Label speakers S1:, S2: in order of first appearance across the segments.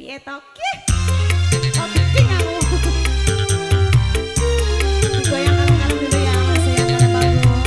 S1: piye to ki? Kok bikin aku. Digoyang alun-alun dulu ya Mas yang kalian bagus.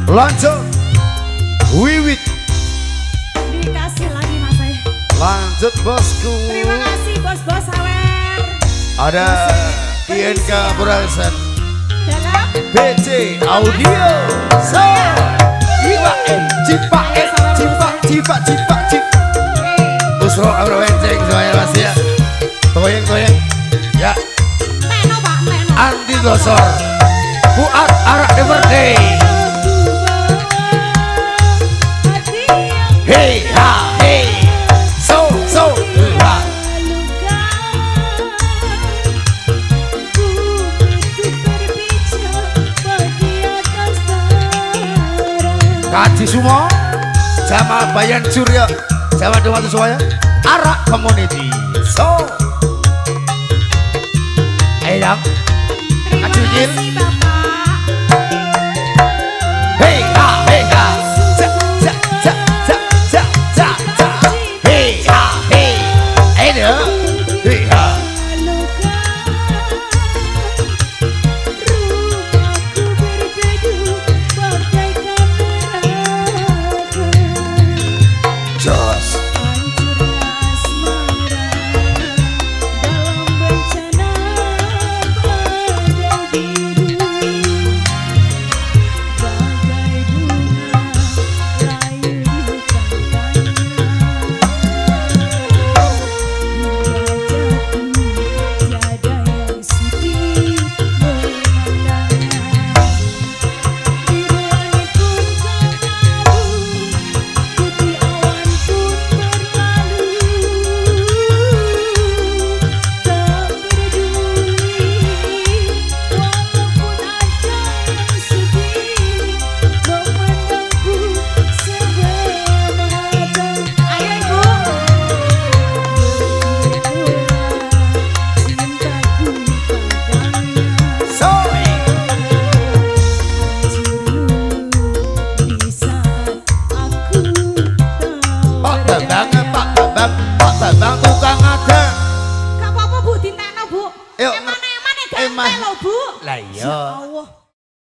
S2: Lanjut. Wiwit.
S1: Dikasih lagi Mas.
S2: Lanjut bosku.
S1: Terima kasih bos-bos sawer.
S2: Ada INK Production.
S1: Dalam
S2: BC Audio. So. Iwa cipak cipak cipak cipak cip. Usro wenceng semuanya Mas ya. Goyang. Ya.
S1: Teno Pak, Teno.
S2: Anti gosor. Fuad Arak the birthday. Hey ha hey. So ha. Kaji Sumo sama Bayan Surya sama Dewa Semuanya Arak Community. So ayo Kaji Jil. Hey ha hey ha. Hey ha hey. Ayo hey ha. Bang tukang ada.
S1: Gak apa-apa Bu, dintekno Bu.
S2: Yuk.
S1: Emane gampang lho Bu.
S2: Lah iya.
S1: Ya Allah.